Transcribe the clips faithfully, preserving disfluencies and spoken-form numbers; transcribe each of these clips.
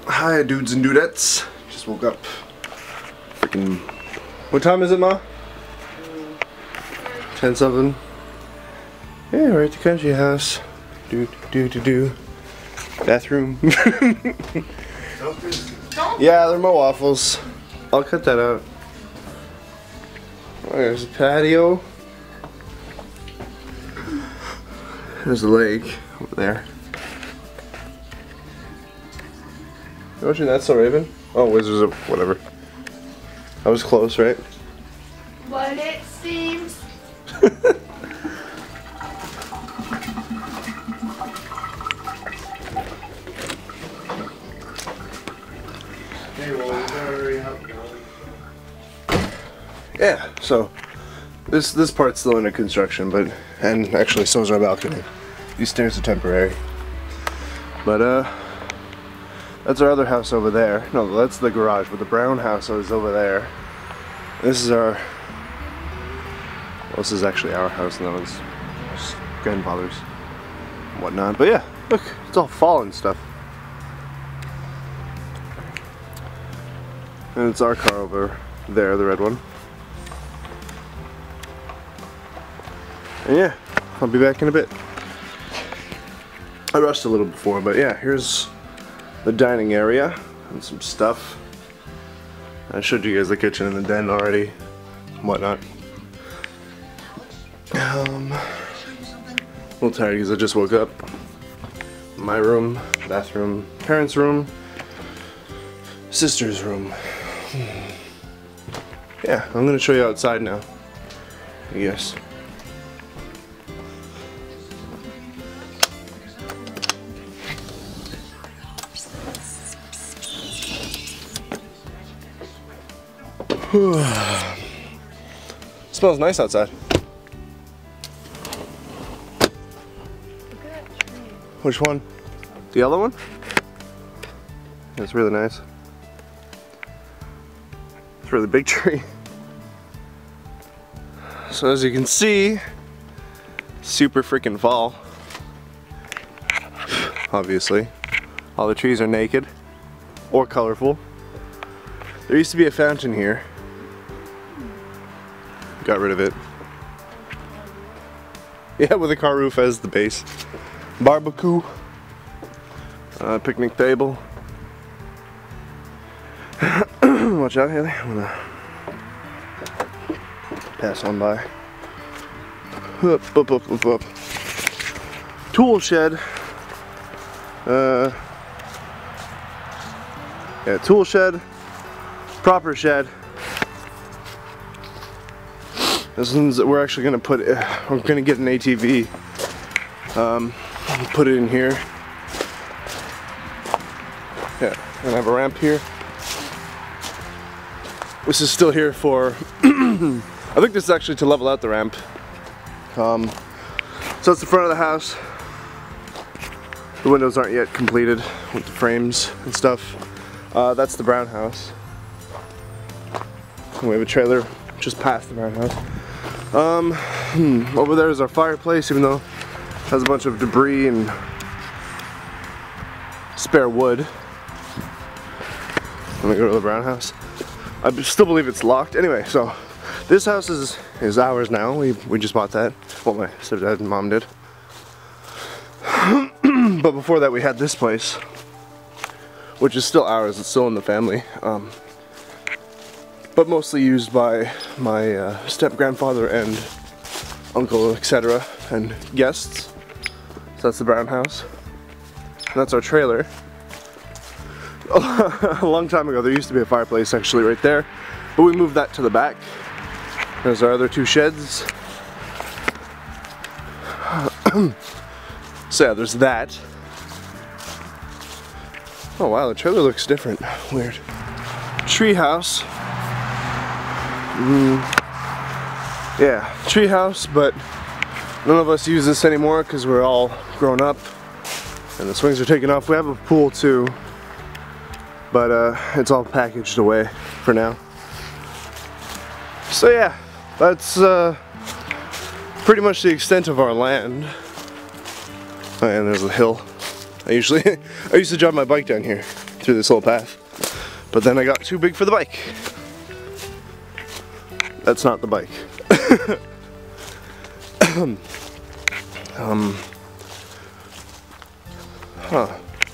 Hi, dudes and dudettes. Just woke up. Freaking. What time is it, Ma? ten something. Yeah, we're at the country house. Do do do do. Bathroom. Yeah, they're my waffles. I'll cut that out. Oh, there's a patio. There's a lake over there. You watching that, so Raven? Oh, Wizards of whatever. I was close, right? What it seems. Hey, well, we gotta hurry up. Yeah, so this this part's still under construction, but and actually so is our balcony. These stairs are temporary. But uh that's our other house over there. No, that's the garage, but the brown house is over there. This is our well, this is actually our house, and that was his grandfather's and whatnot. But yeah, look, it's all fall and stuff. And it's our car over there, the red one. And yeah, I'll be back in a bit. I rushed a little before, but yeah, here's the dining area and some stuff. I showed you guys the kitchen and the den already, and whatnot. Um, a little tired because I just woke up. My room, bathroom, parents' room, sister's room. Yeah, I'm gonna show you outside now. Yes. Smells nice outside. Which one? The yellow one? It's really nice. It's a really big tree. So as you can see, super freaking fall. Obviously. All the trees are naked or colorful. There used to be a fountain here. Got rid of it. Yeah, with a car roof as the base. Barbecue. Uh, picnic table. Watch out, Haley. I'm gonna pass on by. Up, up, up, up, up. Tool shed. Uh, yeah, tool shed. Proper shed. This one's we're actually gonna put. Uh, we're gonna get an A T V. Um, put it in here. Yeah, and I have a ramp here. This is still here for. I think this is actually to level out the ramp. Um, so it's the front of the house. The windows aren't yet completed with the frames and stuff. Uh, that's the brown house. We have a trailer just past the brown house. Um, hmm, over there is our fireplace, even though it has a bunch of debris and spare wood. Let me go to the brown house. I still believe it's locked. Anyway, so this house is is ours now. We we just bought that. Well, my stepdad and mom did. But before that, we had this place, which is still ours. It's still in the family. Um, but mostly used by my uh, step-grandfather and uncle, et cetera, and guests. So that's the brown house. And that's our trailer. A long time ago, there used to be a fireplace actually right there, but we moved that to the back. There's our other two sheds. So yeah, there's that. Oh wow, the trailer looks different. Weird. Tree house. Mm, yeah, tree house, but none of us use this anymore because we're all grown up and the swings are taken off. We have a pool too, but uh, it's all packaged away for now. So yeah, that's uh, pretty much the extent of our land. Oh, and there's a hill. I usually, I used to drive my bike down here. through this little path. But then I got too big for the bike. That's not the bike. um, huh.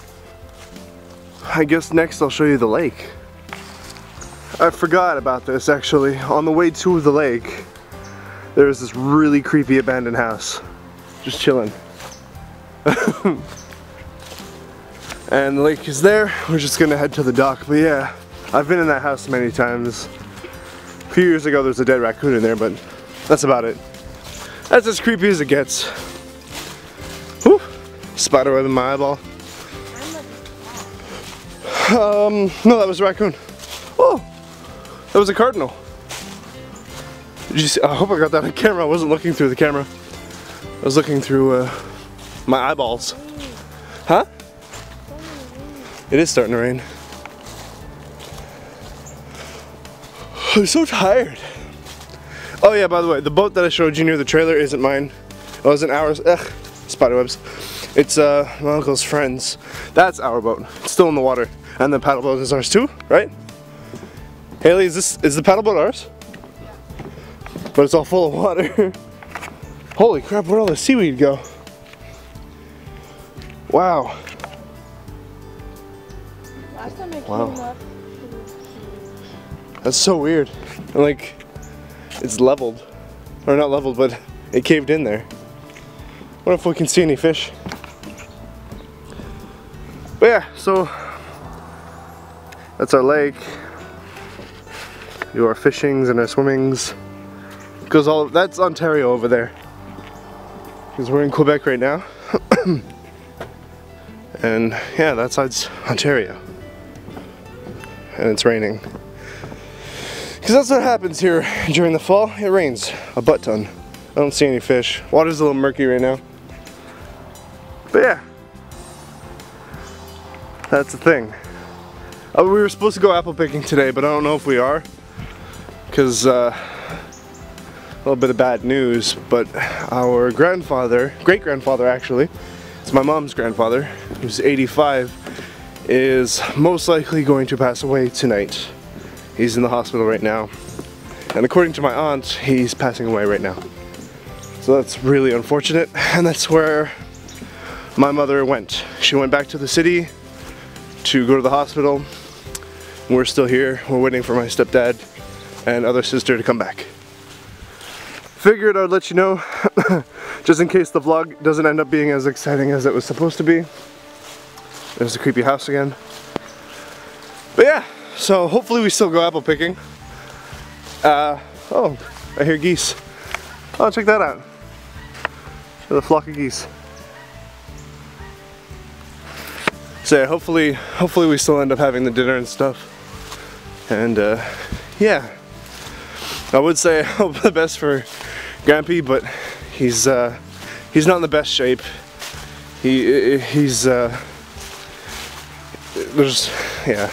I guess next I'll show you the lake. I forgot about this actually. On the way to the lake, there is this really creepy abandoned house. Just chilling. And the lake is there. We're just gonna head to the dock. But yeah, I've been in that house many times. A few years ago there was a dead raccoon in there, but that's about it. That's as creepy as it gets. Whew. Spiderweb in my eyeball. Um, no, that was a raccoon. Oh, that was a cardinal. Did you see? I hope I got that on camera. I wasn't looking through the camera. I was looking through uh, my eyeballs. Huh? It is starting to rain. I'm so tired. Oh yeah, by the way, the boat that I showed you near the trailer isn't mine. It wasn't ours. Ugh, spiderwebs. It's uh, my uncle's friend's. That's our boat. It's still in the water. And the paddle boat is ours too, right? Haley, is this is the paddle boat ours? Yeah. But it's all full of water. Holy crap, where'd all the seaweed go? Wow. Last time I came Wow. up. That's so weird. And like, it's leveled. Or not leveled, but it caved in there. What if we can see any fish? But yeah, so that's our lake. Do our fishings and our swimmings. Goes all, that's Ontario over there. Because we're in Quebec right now. And yeah, that side's Ontario. And it's raining. Because that's what happens here during the fall. It rains a butt ton. I don't see any fish. Water's a little murky right now. But yeah. That's the thing. Uh, we were supposed to go apple picking today, but I don't know if we are. Because, uh, a little bit of bad news, but our grandfather, great-grandfather actually, it's my mom's grandfather, who's eighty-five, is most likely going to pass away tonight. He's in the hospital right now. And according to my aunt, he's passing away right now. So that's really unfortunate, and that's where my mother went. She went back to the city to go to the hospital. We're still here. We're waiting for my stepdad and other sister to come back. Figured I'd let you know, just in case the vlog doesn't end up being as exciting as it was supposed to be. There's a creepy house again. But yeah, so hopefully we still go apple picking. Uh, oh, I hear geese. Oh, check that out. There's a flock of geese. So yeah, hopefully, hopefully we still end up having the dinner and stuff. And uh, yeah, I would say I hope the best for Grampy, but he's uh, he's not in the best shape. He he's uh, there's yeah.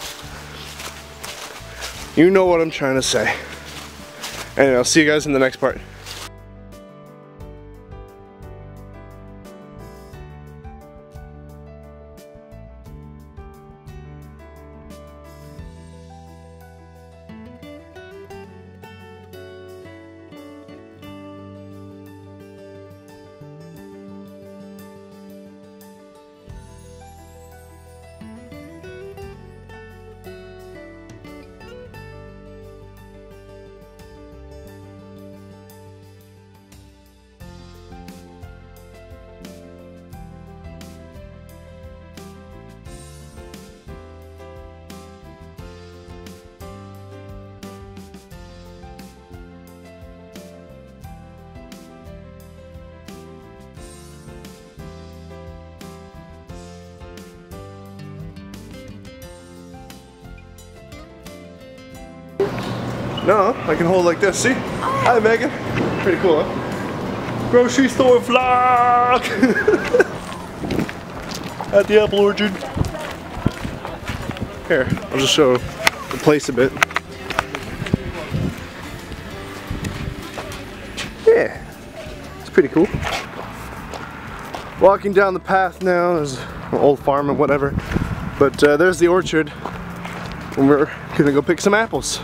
You know what I'm trying to say. Anyway, I'll see you guys in the next part. No, I can hold like this, see? Hi Megan. Pretty cool, huh? Grocery store vlog! At the apple orchard. Here, I'll just show the place a bit. Yeah, it's pretty cool. Walking down the path now, there's an old farm and whatever. But uh, there's the orchard, and we're gonna go pick some apples.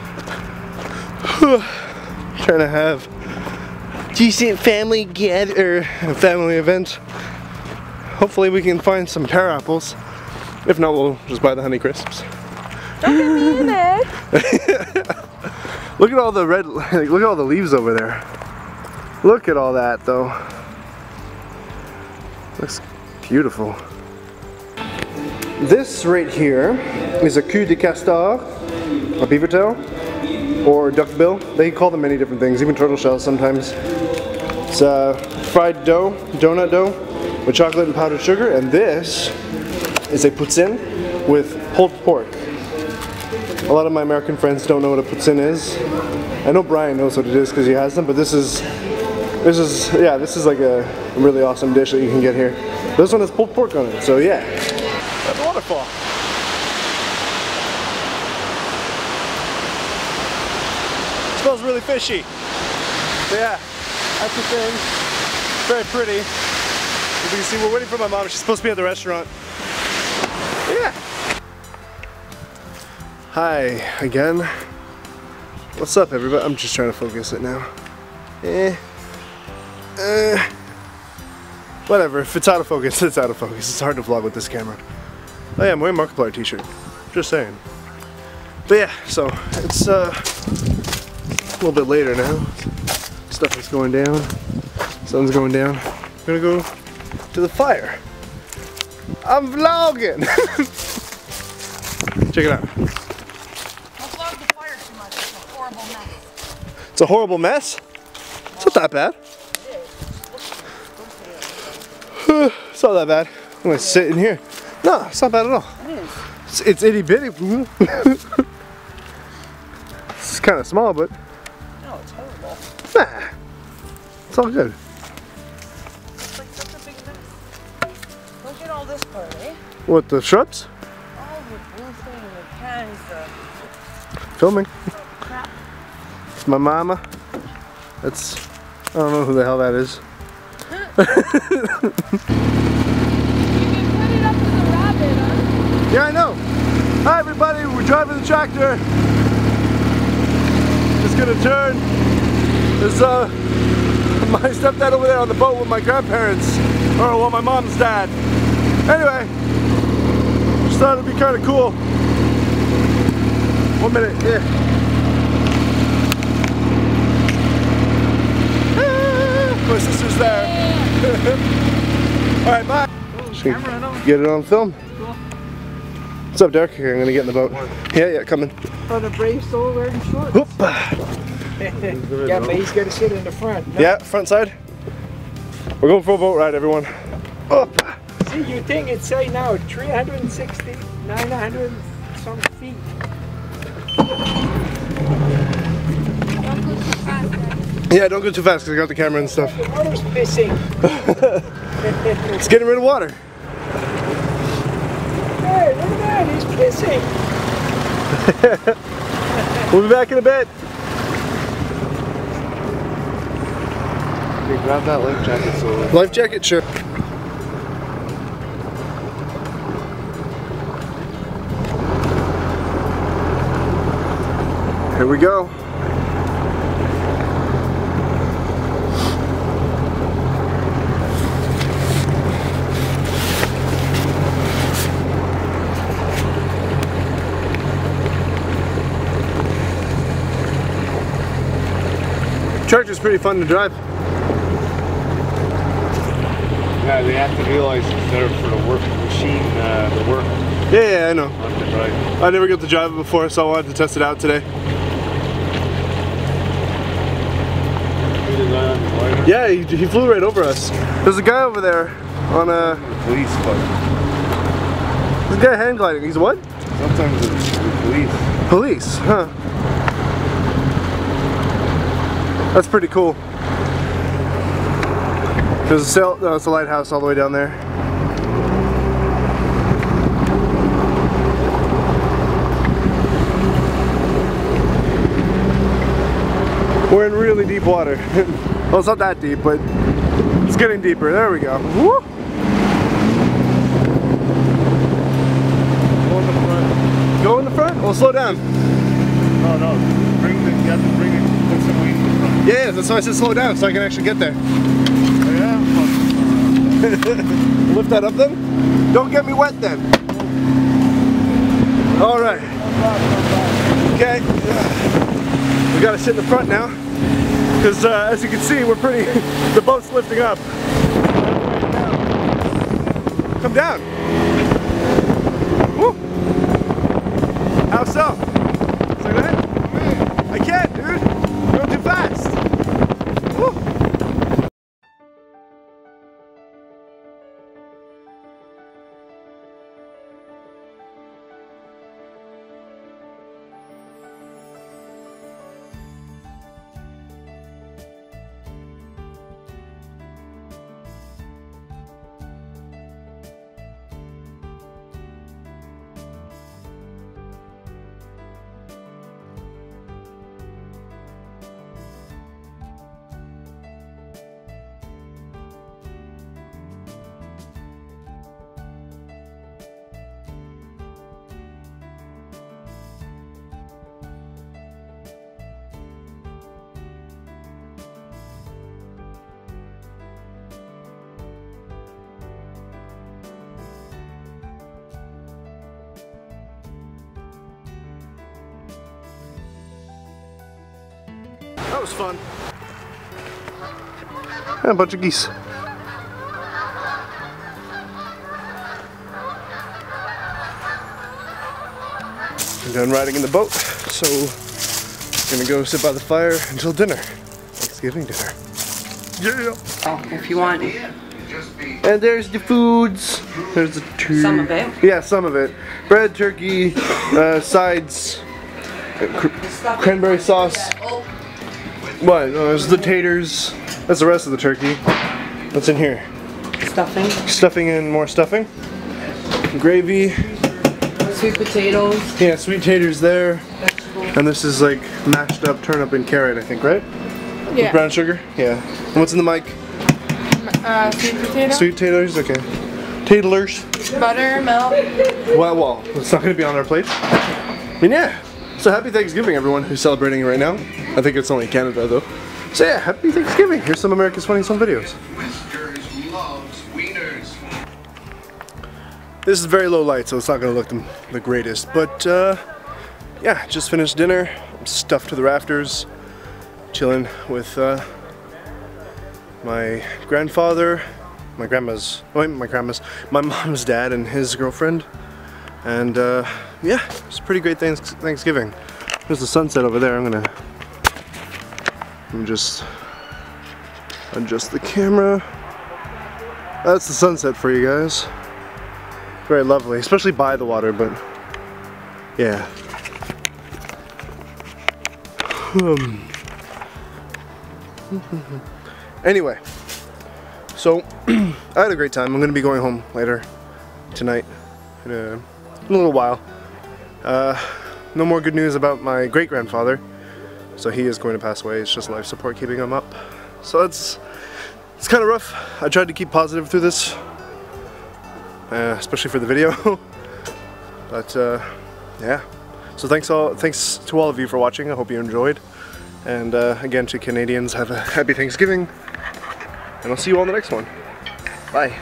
Trying to have decent family gather, family event. Hopefully we can find some pear apples. If not, we'll just buy the Honey Crisps. Don't get me in it. Look at all the red, look at all the leaves over there. Look at all that though. Looks beautiful. This right here is a cul de castor, a beaver tail, or duckbill. They call them many different things, even turtle shells sometimes. It's uh, fried dough, donut dough, with chocolate and powdered sugar, and this is a poutine with pulled pork. A lot of my American friends don't know what a poutine is. I know Brian knows what it is because he has them, but this is, this is, yeah, this is like a really awesome dish that you can get here. This one has pulled pork on it, so yeah. That's a waterfall. It smells really fishy. So yeah, that's the thing. Very pretty. As you can see, we're waiting for my mom. She's supposed to be at the restaurant. Yeah. Hi again. What's up, everybody? I'm just trying to focus it now. Eh. Eh. Whatever. If it's out of focus, it's out of focus. It's hard to vlog with this camera. Oh yeah, I'm wearing a Markiplier t-shirt. Just saying. But yeah, so it's uh, a little bit later now. Stuff is going down. Sun's going down. We're gonna go to the fire. I'm vlogging. Check it out. Don't vlog the fire too much. It's a horrible mess. It's a horrible mess. It's not that bad. It's not that bad. I'm gonna sit in here. No, it's not bad at all. It is. It's, it's itty bitty. It's kind of small, but No, it's horrible. nah, it's all good. It's like such a big mess. Look at all this part, eh? What, the shrubs? All the blue thing, the cans, the Filming. crap. It's my mama. That's, I don't know who the hell that is. You can put it up to the rabbit, huh? Yeah, I know. Hi everybody, we're driving the tractor. Just gonna turn. There's uh, my stepdad over there on the boat with my grandparents. Or well, my mom's dad. Anyway, just thought it'd be kind of cool. One minute, yeah. Ah, my sister's there. Alright, bye. Get it on film. What's up, Derek? Here, I'm gonna get in the boat. Yeah, yeah, coming. Oh, the brave soul wearing shorts. Whoop. Yeah, but he's got to sit in the front. No? Yeah, front side. We're going for a boat ride, everyone. Up. See, you think it's say now three hundred sixty, nine hundred some feet. Yeah, don't go too fast because I got the camera and stuff. The water's pissing. It's getting rid of water. Hey, look at that, he's pissing. We'll be back in a bit. Okay, grab that life jacket so Life jacket, sure. Here we go. Tractor's pretty fun to drive. yeah, they have to realize it's there for the work machine, uh, the work, Yeah, yeah, I know. not to drive. I never got to drive it before, so I wanted to test it out today. He designed on the glider. Yeah, he, he flew right over us. There's a guy over there on a... The police, but There's a guy hand gliding. He's what? sometimes it's the police. Police, huh? That's pretty cool. There's a sail, no, it's a lighthouse all the way down there. We're in really deep water. Well, it's not that deep, but it's getting deeper. There we go. Woo! Well, slow down. No, no. Bring the, you have to bring it, put some weight in the front. Yeah, yeah, that's why I said slow down, so I can actually get there. Oh, yeah? Lift that up then? Don't get me wet then. All right. Okay. We gotta sit in the front now, because uh, as you can see, we're pretty. The boat's lifting up. Come down. Woo. How so? Is that good? I can't, dude. You're going too fast. Woo. That was fun. And a bunch of geese. I'm done riding in the boat, so I'm gonna go sit by the fire until dinner. Thanksgiving dinner. Yeah. Oh, if you want. And there's the foods. There's the turkey. Some of it. Yeah, some of it. Bread, turkey, uh, sides, uh, cr cranberry sauce. What? Oh, there's the taters. That's the rest of the turkey. What's in here? Stuffing. Stuffing and more stuffing. Gravy. Sweet potatoes. Yeah, sweet taters there. Vegetables. And this is like mashed up turnip and carrot, I think, right? Yeah. With brown sugar? Yeah. And what's in the mic? Uh, sweet potato. Sweet taters? Okay. Tatlers. Butter, milk. Well, well, it's not going to be on our plate. I mean, yeah. So happy Thanksgiving, everyone who's celebrating it right now. I think it's only Canada, though. So yeah, happy Thanksgiving. Here's some America's Funniest Home Videos. Whiskers loves wieners. This is very low light, so it's not going to look the, the greatest. But, uh, yeah, just finished dinner. I'm stuffed to the rafters. Chilling with uh, my grandfather, my grandma's, oh, my grandma's, my mom's dad and his girlfriend. And, uh, yeah, it's a pretty great thanks Thanksgiving. There's the sunset over there. I'm gonna let me just adjust the camera. That's the sunset for you guys. Very lovely, especially by the water, but yeah. Um. Anyway, so I had a great time. I'm gonna be going home later tonight in a, in a little while. Uh, no more good news about my great-grandfather. So he is going to pass away. It's just life support keeping him up. So it's it's kind of rough. I tried to keep positive through this, uh, especially for the video. But uh, yeah. So thanks all, thanks to all of you for watching. I hope you enjoyed. And uh, again, to Canadians, have a happy Thanksgiving. And I'll see you all in the next one. Bye.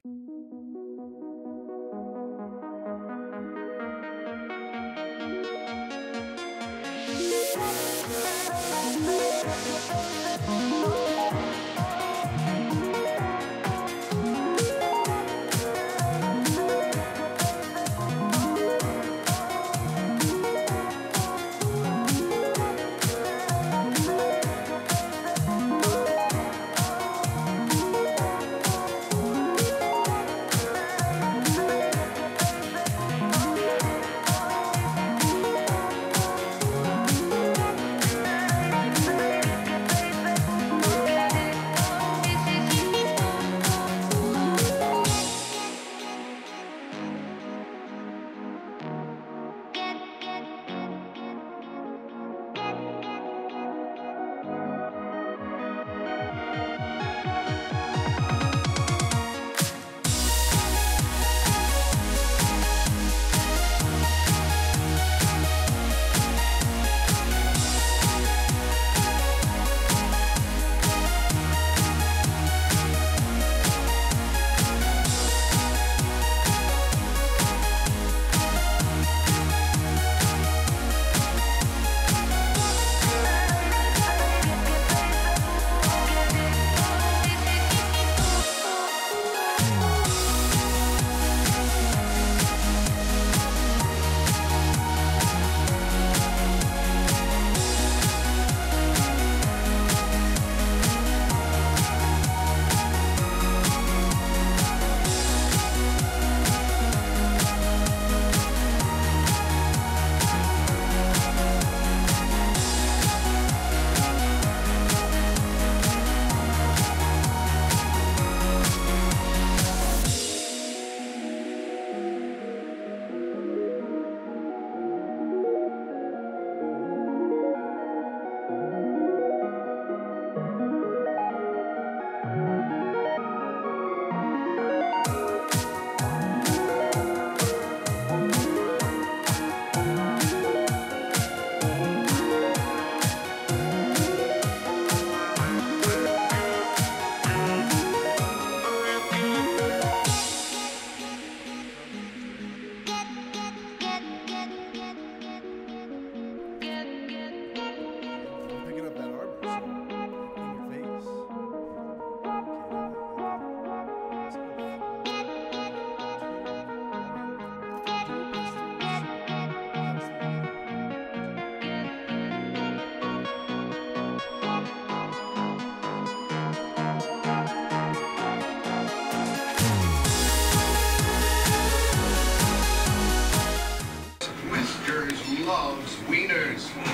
loves wieners.